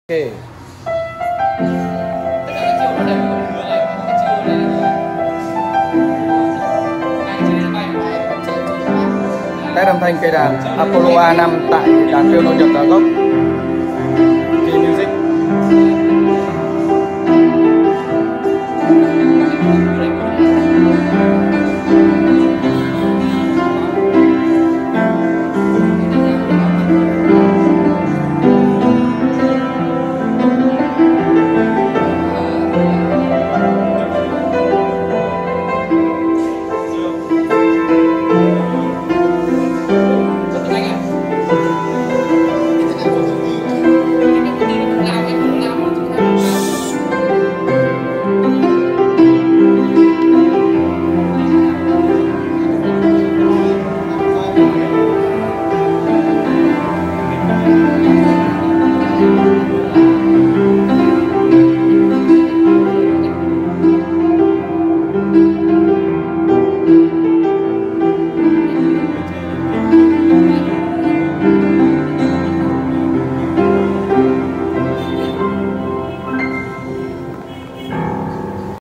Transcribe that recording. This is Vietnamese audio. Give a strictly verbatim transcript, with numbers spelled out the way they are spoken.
Ok. Tất cả các chiều nó đều có một hướng này, có cái chiều này hai cái chiều này bay. Test âm thanh cây đàn Apollo A năm tại đàn piano Nhật Gia Gốc.